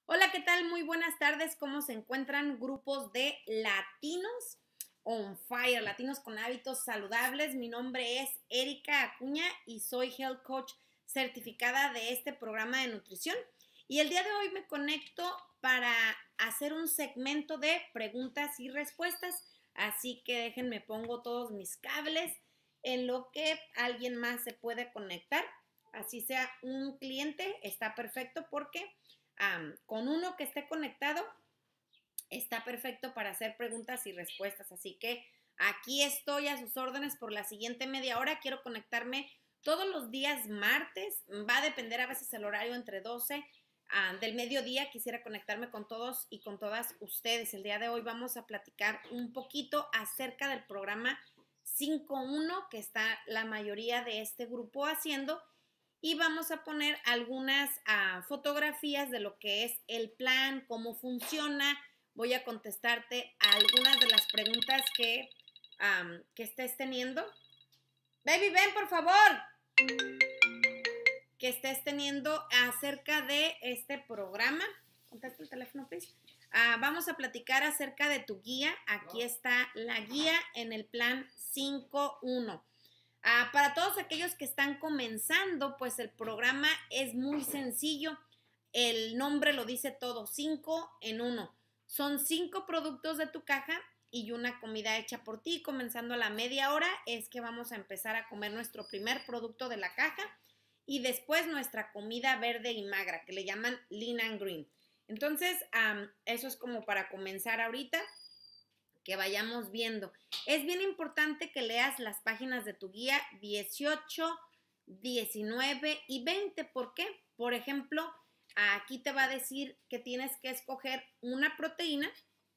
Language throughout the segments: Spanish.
Hola, ¿qué tal? Muy buenas tardes. ¿Cómo se encuentran grupos de latinos on fire, latinos con hábitos saludables? Mi nombre es Erika Acuña y soy Health Coach certificada de este programa de nutrición. Y el día de hoy me conecto para hacer un segmento de preguntas y respuestas. Así que déjenme pongo todos mis cables en lo que alguien más se puede conectar. Así sea un cliente, está perfecto porque con uno que esté conectado, está perfecto para hacer preguntas y respuestas. Así que aquí estoy a sus órdenes por la siguiente media hora. Quiero conectarme todos los días martes. Va a depender a veces el horario entre 12 del mediodía. Quisiera conectarme con todos y con todas ustedes. El día de hoy vamos a platicar un poquito acerca del programa 5.1 que está la mayoría de este grupo haciendo, y vamos a poner algunas fotografías de lo que es el plan, cómo funciona. Voy a contestarte a algunas de las preguntas que estés teniendo. Baby, ven, por favor. Que estés teniendo acerca de este programa. Contesta el teléfono, please. Vamos a platicar acerca de tu guía. Aquí está la guía en el plan 5.1. Para todos aquellos que están comenzando, pues el programa es muy sencillo. El nombre lo dice todo, 5 en 1. Son 5 productos de tu caja y una comida hecha por ti. Comenzando a la media hora es que vamos a empezar a comer nuestro primer producto de la caja y después nuestra comida verde y magra, que le llaman Lean and Green. Entonces, eso es como para comenzar ahorita, que vayamos viendo. Es bien importante que leas las páginas de tu guía 18, 19 y 20. ¿Por qué? Por ejemplo, aquí te va a decir que tienes que escoger una proteína.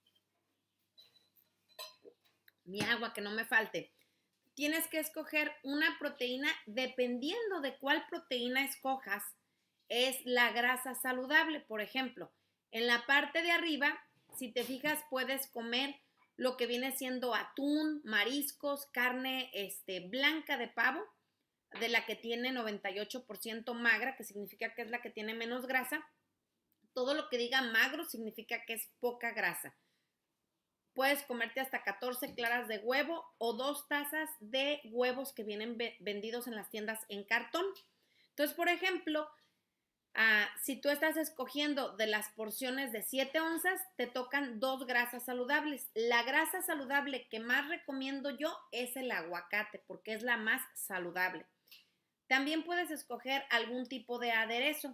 Mi agua, que no me falte. Tienes que escoger una proteína. Dependiendo de cuál proteína escojas, es la grasa saludable. Por ejemplo, en la parte de arriba, si te fijas, puedes comer lo que viene siendo atún, mariscos, carne blanca de pavo, de la que tiene 98% magra, que significa que es la que tiene menos grasa. Todo lo que diga magro significa que es poca grasa. Puedes comerte hasta 14 claras de huevo o 2 tazas de huevos que vienen vendidos en las tiendas en cartón. Entonces, por ejemplo, si tú estás escogiendo de las porciones de 7 onzas, te tocan 2 grasas saludables. La grasa saludable que más recomiendo yo es el aguacate, porque es la más saludable. También puedes escoger algún tipo de aderezo,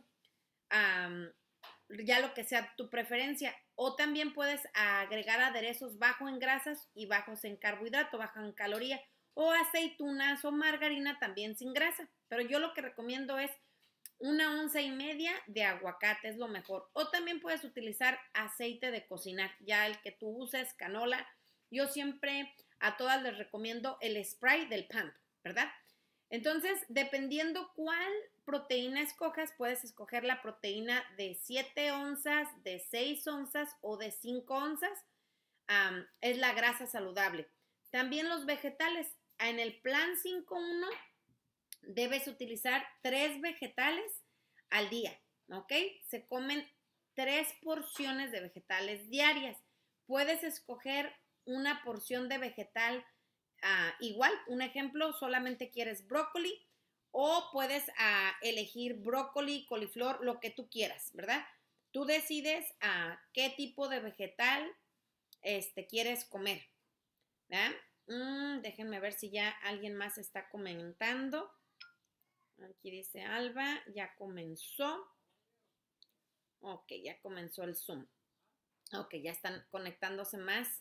ya lo que sea tu preferencia. O también puedes agregar aderezos bajos en grasas y bajos en carbohidrato, bajos en caloría. O aceitunas o margarina también sin grasa. Pero yo lo que recomiendo es 1,5 onzas de aguacate, es lo mejor. O también puedes utilizar aceite de cocinar, ya el que tú uses, canola. Yo siempre a todas les recomiendo el spray del pump, ¿verdad? Entonces, dependiendo cuál proteína escojas, puedes escoger la proteína de 7 onzas, de 6 onzas o de 5 onzas. Es la grasa saludable. También los vegetales. En el plan 5.1 debes utilizar 3 vegetales al día, ¿ok? Se comen 3 porciones de vegetales diarias. Puedes escoger una porción de vegetal igual. Un ejemplo, solamente quieres brócoli, o puedes elegir brócoli, coliflor, lo que tú quieras, ¿verdad? Tú decides qué tipo de vegetal quieres comer, ¿verdad? Déjenme ver si ya alguien más está comentando. Aquí dice Alba, ya comenzó. Ok, ya comenzó el Zoom. Ok, ya están conectándose más.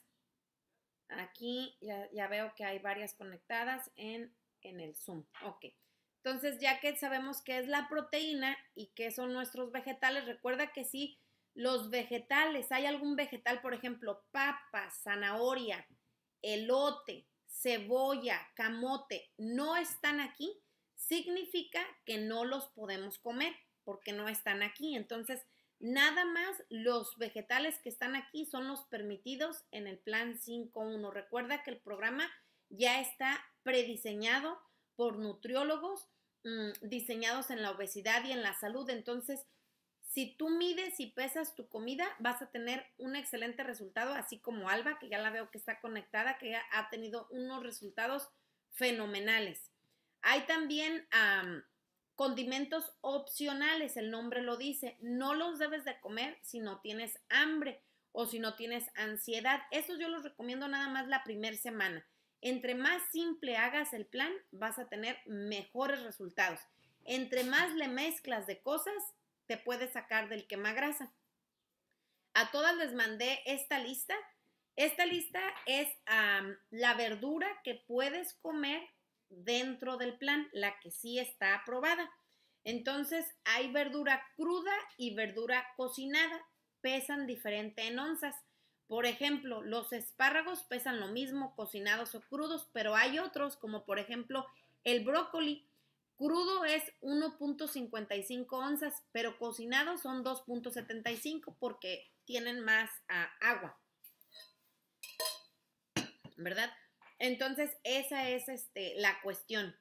Aquí ya veo que hay varias conectadas en el Zoom. Ok, entonces ya que sabemos qué es la proteína y qué son nuestros vegetales, recuerda que si los vegetales, hay algún vegetal, por ejemplo, papa, zanahoria, elote, cebolla, camote, no están aquí, significa que no los podemos comer porque no están aquí. Entonces, nada más los vegetales que están aquí son los permitidos en el plan 5.1. Recuerda que el programa ya está prediseñado por nutriólogos diseñados en la obesidad y en la salud. Entonces, Si tú mides y pesas tu comida, vas a tener un excelente resultado, así como Alba, que ya la veo que está conectada, que ya ha tenido unos resultados fenomenales. Hay también condimentos opcionales, el nombre lo dice, no los debes de comer si no tienes hambre o si no tienes ansiedad. Estos yo los recomiendo nada más la primera semana. Entre más simple hagas el plan, vas a tener mejores resultados. Entre más le mezclas de cosas, te puedes sacar del quemagrasa. A todas les mandé esta lista. Esta lista es la verdura que puedes comer dentro del plan, la que sí está aprobada. Entonces, hay verdura cruda y verdura cocinada. Pesan diferente en onzas. Por ejemplo, los espárragos pesan lo mismo, cocinados o crudos, pero hay otros, como por ejemplo el brócoli. Crudo es 1.55 onzas, pero cocinados son 2.75 porque tienen más agua, ¿verdad? Entonces, esa es la cuestión.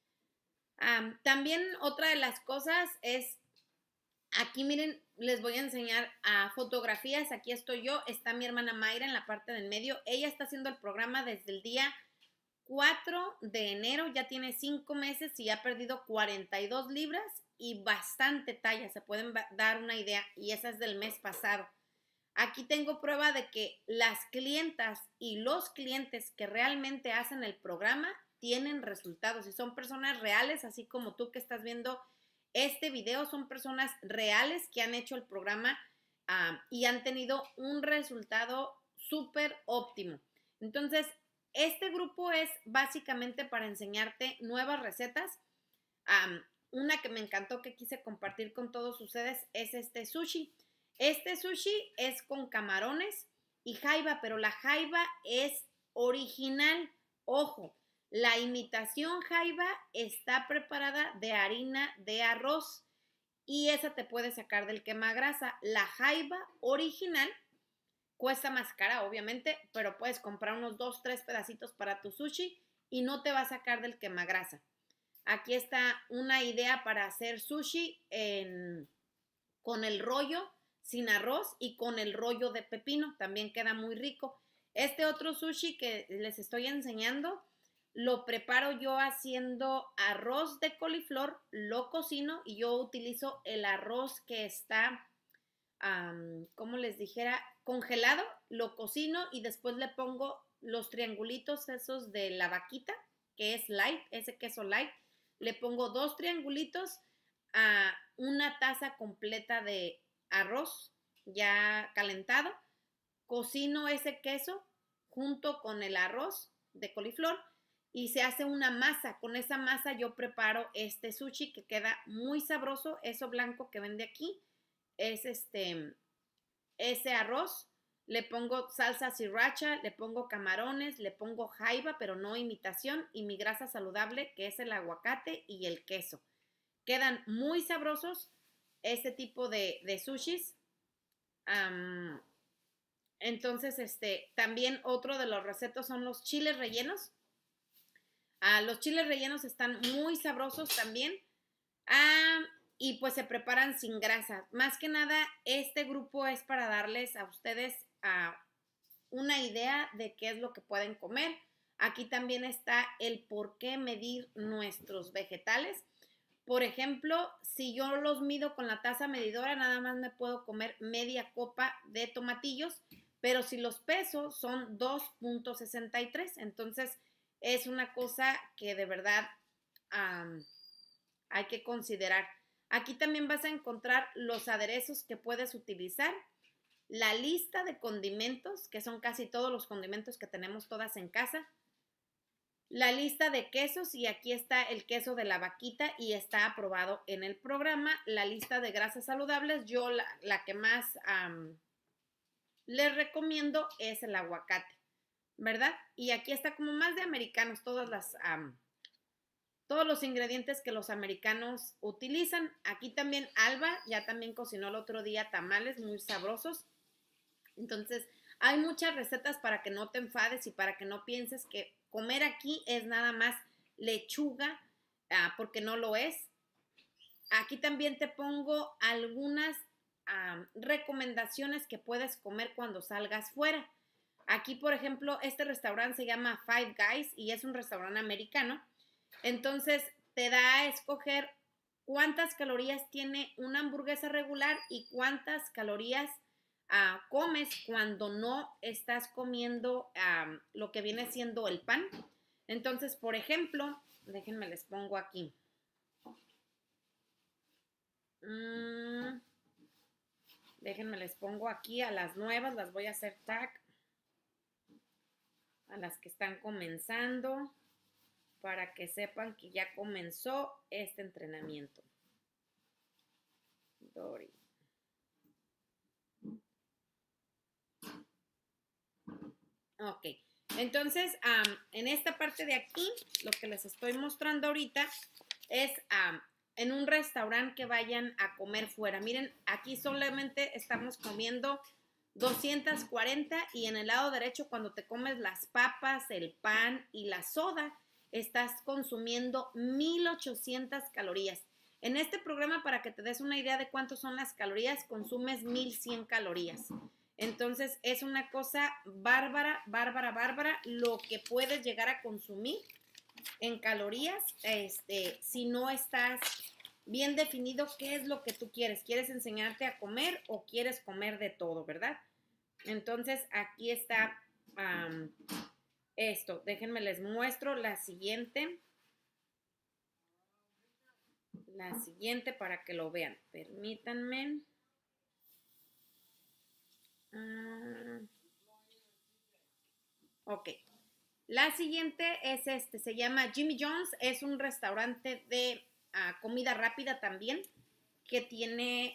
También otra de las cosas es, aquí miren, les voy a enseñar fotografías. Aquí estoy yo, está mi hermana Mayra en la parte del medio. Ella está haciendo el programa desde el día 4 de enero, ya tiene 5 meses y ha perdido 42 libras y bastante talla, se pueden dar una idea, y esa es del mes pasado. Aquí tengo prueba de que las clientas y los clientes que realmente hacen el programa tienen resultados y son personas reales, así como tú que estás viendo este video, son personas reales que han hecho el programa y han tenido un resultado súper óptimo. Entonces, este grupo es básicamente para enseñarte nuevas recetas. Una que me encantó que quise compartir con todos ustedes es este sushi. Este sushi es con camarones y jaiba, pero la jaiba es original. Ojo, la imitación jaiba está preparada de harina de arroz y esa te puede sacar del quemagrasa. La jaiba original cuesta más cara, obviamente, pero puedes comprar unos 2, 3 pedacitos para tu sushi y no te va a sacar del quemagrasa. Aquí está una idea para hacer sushi con el rollo sin arroz y con el rollo de pepino. También queda muy rico. Este otro sushi que les estoy enseñando lo preparo yo haciendo arroz de coliflor, lo cocino y yo utilizo el arroz que está como les dijera, congelado, lo cocino y después le pongo los triangulitos esos de la vaquita, que es light, ese queso light, le pongo 2 triangulitos a una taza completa de arroz ya calentado, cocino ese queso junto con el arroz de coliflor y se hace una masa. Con esa masa yo preparo este sushi que queda muy sabroso. Eso blanco que vende aquí es ese arroz. Le pongo salsa sriracha, le pongo camarones, le pongo jaiba, pero no imitación, y mi grasa saludable, que es el aguacate y el queso. Quedan muy sabrosos este tipo de sushis. Entonces, también otro de los recetas son los chiles rellenos. Los chiles rellenos están muy sabrosos también. Y pues se preparan sin grasa. Más que nada, este grupo es para darles a ustedes una idea de qué es lo que pueden comer. Aquí también está el por qué medir nuestros vegetales. Por ejemplo, si yo los mido con la taza medidora, nada más me puedo comer media copa de tomatillos, pero si los peso son 2.63. Entonces, es una cosa que de verdad hay que considerar. Aquí también vas a encontrar los aderezos que puedes utilizar, la lista de condimentos, que son casi todos los condimentos que tenemos todas en casa, la lista de quesos, y aquí está el queso de la vaquita y está aprobado en el programa, la lista de grasas saludables. Yo la que más les recomiendo es el aguacate, ¿verdad? Y aquí está como más de americanos, todos los ingredientes que los americanos utilizan. Aquí también Alba ya también cocinó el otro día tamales muy sabrosos. Entonces, hay muchas recetas para que no te enfades y para que no pienses que comer aquí es nada más lechuga, porque no lo es. Aquí también te pongo algunas recomendaciones que puedes comer cuando salgas fuera. Aquí, por ejemplo, este restaurante se llama Five Guys y es un restaurante americano. Entonces, te da a escoger cuántas calorías tiene una hamburguesa regular y cuántas calorías comes cuando no estás comiendo lo que viene siendo el pan. Entonces, por ejemplo, déjenme les pongo aquí. Déjenme les pongo aquí a las nuevas, las voy a hacer tag. A las que están comenzando, para que sepan que ya comenzó este entrenamiento. Dori. Ok, entonces en esta parte de aquí, lo que les estoy mostrando ahorita es en un restaurante que vayan a comer fuera. Miren, aquí solamente estamos comiendo 240 y en el lado derecho cuando te comes las papas, el pan y la soda, estás consumiendo 1800 calorías. En este programa, para que te des una idea de cuánto son las calorías, consumes 1100 calorías. Entonces es una cosa bárbara, bárbara, bárbara lo que puedes llegar a consumir en calorías si no estás bien definido qué es lo que tú quieres. ¿Quieres enseñarte a comer o quieres comer de todo, verdad? Entonces aquí está esto. Déjenme les muestro la siguiente. La siguiente para que lo vean. Permítanme. Ok. La siguiente es se llama Jimmy John's, es un restaurante de comida rápida también, que tiene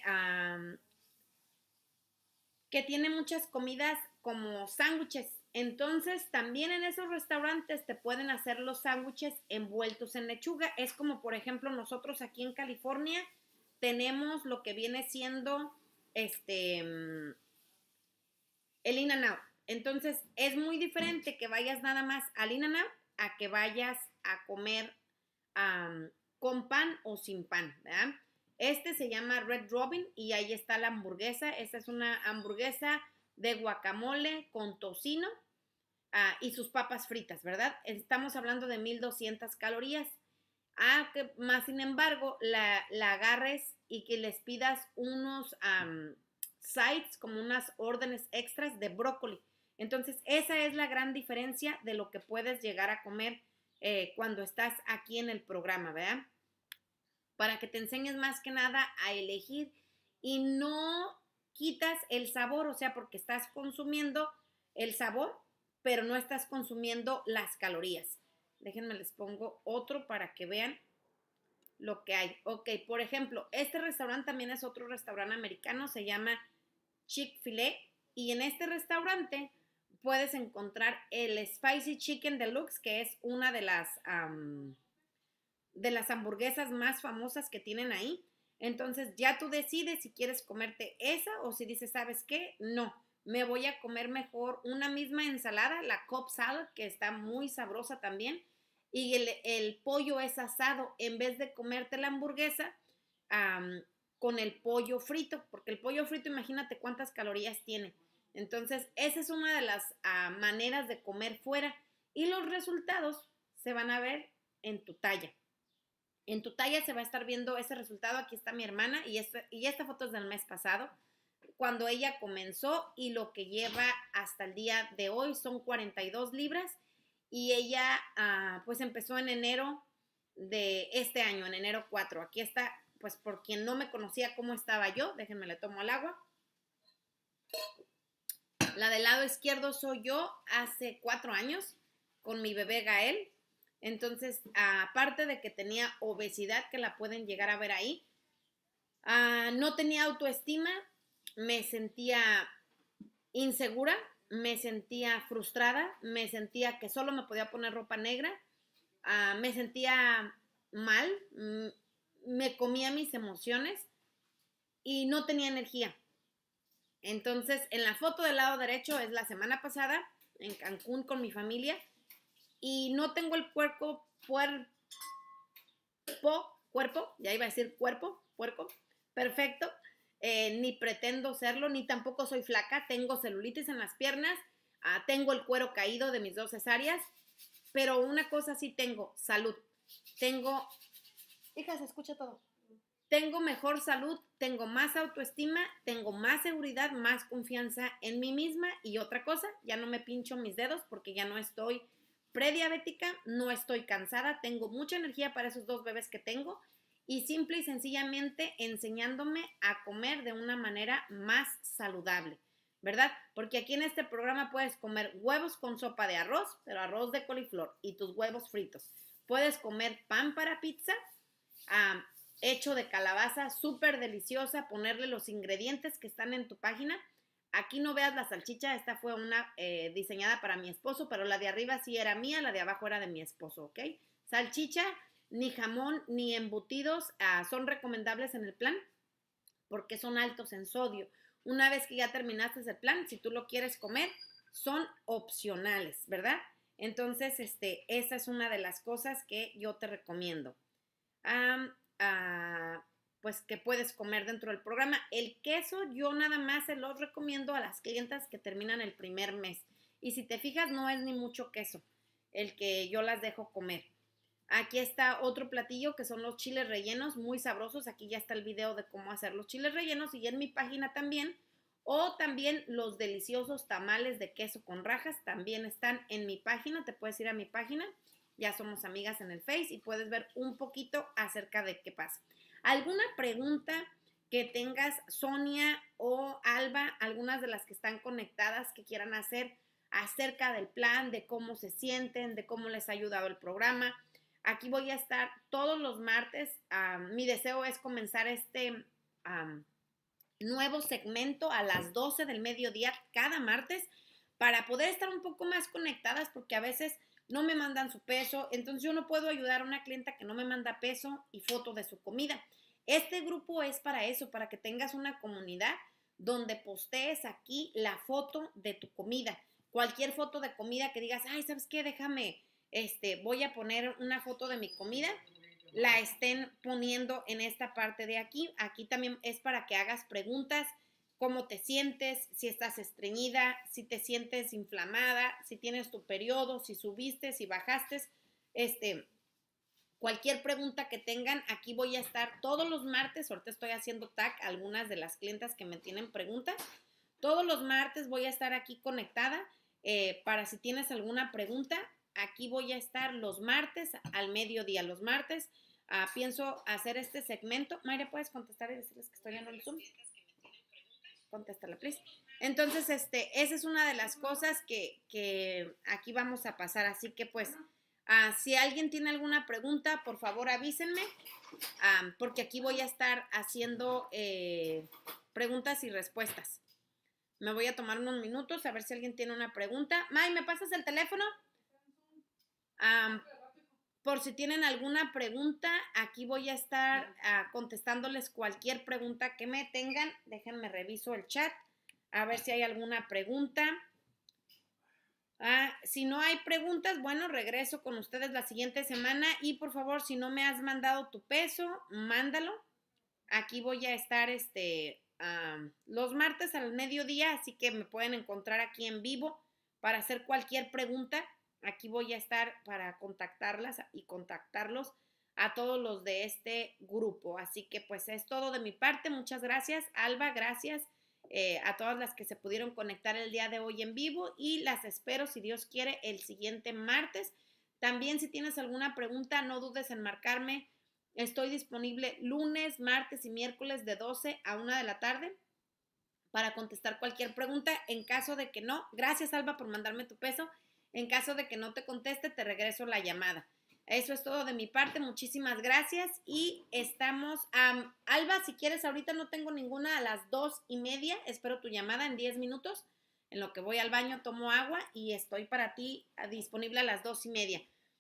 muchas comidas como sándwiches. Entonces, también en esos restaurantes te pueden hacer los sándwiches envueltos en lechuga. Es como, por ejemplo, nosotros aquí en California tenemos lo que viene siendo el In-N-Out. Entonces, es muy diferente que vayas nada más al In-N-Out a que vayas a comer con pan o sin pan, ¿verdad? Este se llama Red Robin y ahí está la hamburguesa. Esta es una hamburguesa de guacamole con tocino y sus papas fritas, ¿verdad? Estamos hablando de 1200 calorías. Que más sin embargo la agarres y que les pidas unos sides, como unas órdenes extras de brócoli. Entonces, esa es la gran diferencia de lo que puedes llegar a comer cuando estás aquí en el programa, ¿verdad? Para que te enseñes más que nada a elegir y no quitas el sabor, o sea, porque estás consumiendo el sabor, pero no estás consumiendo las calorías. Déjenme les pongo otro para que vean lo que hay. Ok, por ejemplo, este restaurante también es otro restaurante americano, se llama Chick-fil-A y en este restaurante puedes encontrar el Spicy Chicken Deluxe, que es una de las hamburguesas más famosas que tienen ahí. Entonces ya tú decides si quieres comerte esa o si dices, ¿sabes qué? No, me voy a comer mejor una misma ensalada, la Cobb Salad, que está muy sabrosa también, y el pollo es asado en vez de comerte la hamburguesa con el pollo frito, porque el pollo frito, imagínate cuántas calorías tiene. Entonces, esa es una de las maneras de comer fuera y los resultados se van a ver en tu talla. En tu talla se va a estar viendo ese resultado. Aquí está mi hermana y esta foto es del mes pasado, cuando ella comenzó, y lo que lleva hasta el día de hoy son 42 libras y ella pues empezó en enero de este año, en enero 4. Aquí está, pues por quien no me conocía cómo estaba yo, déjenme le tomo el agua. La del lado izquierdo soy yo hace 4 años con mi bebé Gael. Entonces, aparte de que tenía obesidad, que la pueden llegar a ver ahí, no tenía autoestima, me sentía insegura, me sentía frustrada, me sentía que solo me podía poner ropa negra, me sentía mal, me comía mis emociones y no tenía energía. Entonces, en la foto del lado derecho es la semana pasada en Cancún con mi familia y no tengo el cuerpo, ya iba a decir cuerpo, puerco, perfecto. ni pretendo serlo, ni tampoco soy flaca, tengo celulitis en las piernas, tengo el cuero caído de mis 2 cesáreas, pero una cosa sí tengo, salud. Tengo, hija, se escucha todo. Tengo mejor salud, tengo más autoestima, tengo más seguridad, más confianza en mí misma y otra cosa, ya no me pincho mis dedos porque ya no estoy prediabética, no estoy cansada, tengo mucha energía para esos 2 bebés que tengo y simple y sencillamente enseñándome a comer de una manera más saludable, ¿verdad? Porque aquí en este programa puedes comer huevos con sopa de arroz, pero arroz de coliflor y tus huevos fritos. Puedes comer pan para pizza, hecho de calabaza, súper deliciosa, ponerle los ingredientes que están en tu página. Aquí no veas la salchicha, esta fue una diseñada para mi esposo, pero la de arriba sí era mía, la de abajo era de mi esposo, ¿ok? Salchicha, ni jamón, ni embutidos son recomendables en el plan porque son altos en sodio. Una vez que ya terminaste el plan, si tú lo quieres comer, son opcionales, ¿verdad? Entonces, esa es una de las cosas que yo te recomiendo. Pues que puedes comer dentro del programa. El queso yo nada más se los recomiendo a las clientas que terminan el primer mes. Y si te fijas, no es ni mucho queso el que yo las dejo comer. Aquí está otro platillo que son los chiles rellenos, muy sabrosos. Aquí ya está el video de cómo hacer los chiles rellenos y en mi página también. O también los deliciosos tamales de queso con rajas también están en mi página. Te puedes ir a mi página. Ya somos amigas en el Face y puedes ver un poquito acerca de qué pasa. ¿Alguna pregunta que tengas, Sonia o Alba, algunas de las que están conectadas que quieran hacer acerca del plan, de cómo se sienten, de cómo les ha ayudado el programa? Aquí voy a estar todos los martes. Mi deseo es comenzar este nuevo segmento a las 12 del mediodía cada martes para poder estar un poco más conectadas porque a veces no me mandan su peso, entonces yo no puedo ayudar a una clienta que no me manda peso y foto de su comida. Este grupo es para eso, para que tengas una comunidad donde postees aquí la foto de tu comida. Cualquier foto de comida que digas, ay, ¿sabes qué? Déjame, voy a poner una foto de mi comida, la estén poniendo en esta parte de aquí. Aquí también es para que hagas preguntas, cómo te sientes, si estás estreñida, si te sientes inflamada, si tienes tu periodo, si subiste, si bajaste, cualquier pregunta que tengan, aquí voy a estar todos los martes. Ahorita estoy haciendo tag a algunas de las clientas que me tienen preguntas. Todos los martes voy a estar aquí conectada para si tienes alguna pregunta. Aquí voy a estar los martes al mediodía. Los martes pienso hacer este segmento. Mayra, ¿puedes contestar y decirles que estoy en el Zoom? Contéstala, please. Entonces, esa es una de las cosas que aquí vamos a pasar. Así que, pues, si alguien tiene alguna pregunta, por favor avísenme, porque aquí voy a estar haciendo preguntas y respuestas. Me voy a tomar unos minutos a ver si alguien tiene una pregunta. May, ¿me pasas el teléfono? Por si tienen alguna pregunta, aquí voy a estar contestándoles cualquier pregunta que me tengan. Déjenme reviso el chat a ver si hay alguna pregunta. Si no hay preguntas, bueno, regreso con ustedes la siguiente semana y por favor, si no me has mandado tu peso, mándalo. Aquí voy a estar los martes al mediodía, así que me pueden encontrar aquí en vivo para hacer cualquier pregunta. Aquí voy a estar para contactarlas y contactarlos a todos los de este grupo. Así que pues es todo de mi parte. Muchas gracias, Alba, gracias a todas las que se pudieron conectar el día de hoy en vivo y las espero, si Dios quiere, el siguiente martes. También si tienes alguna pregunta, no dudes en marcarme. Estoy disponible lunes, martes y miércoles de 12 a 1 de la tarde para contestar cualquier pregunta. En caso de que no, gracias Alba por mandarme tu peso. En caso de que no te conteste, te regreso la llamada. Eso es todo de mi parte. Muchísimas gracias. Y estamos, Alba, si quieres, ahorita no tengo ninguna a las 2:30. Espero tu llamada en 10 minutos. En lo que voy al baño, tomo agua y estoy para ti disponible a las 2:30.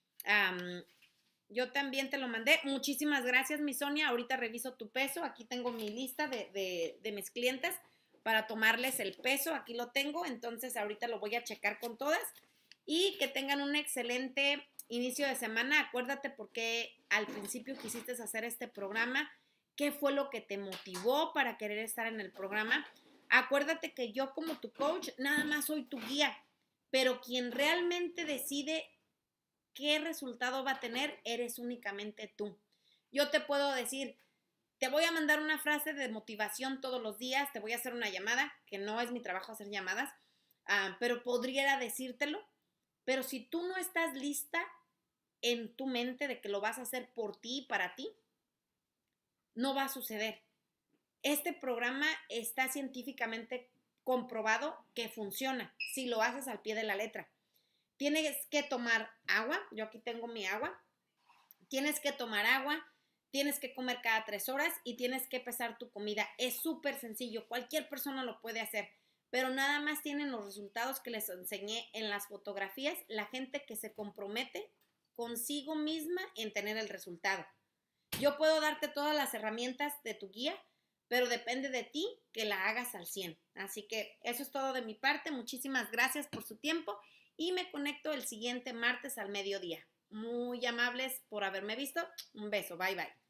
Yo también te lo mandé. Muchísimas gracias, mi Sonia. Ahorita reviso tu peso. Aquí tengo mi lista de mis clientes para tomarles el peso. Aquí lo tengo. Entonces, ahorita lo voy a checar con todas. Y que tengan un excelente inicio de semana. Acuérdate por qué al principio quisiste hacer este programa, ¿Qué fue lo que te motivó para querer estar en el programa? Acuérdate que yo como tu coach nada más soy tu guía, pero quien realmente decide qué resultado va a tener eres únicamente tú. Yo te puedo decir, te voy a mandar una frase de motivación todos los días, te voy a hacer una llamada, que no es mi trabajo hacer llamadas, pero podría decírtelo. Pero si tú no estás lista en tu mente de que lo vas a hacer por ti y para ti, no va a suceder. Este programa está científicamente comprobado que funciona si lo haces al pie de la letra. Tienes que tomar agua, yo aquí tengo mi agua, tienes que tomar agua, tienes que comer cada 3 horas y tienes que pesar tu comida. Es súper sencillo, cualquier persona lo puede hacer, pero nada más tienen los resultados que les enseñé en las fotografías, la gente que se compromete consigo misma en tener el resultado. Yo puedo darte todas las herramientas de tu guía, pero depende de ti que la hagas al 100. Así que eso es todo de mi parte. Muchísimas gracias por su tiempo y me conecto el siguiente martes al mediodía. Muy amables por haberme visto. Un beso. Bye, bye.